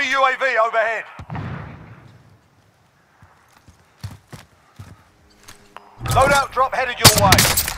Enemy UAV overhead. Loadout drop headed your way.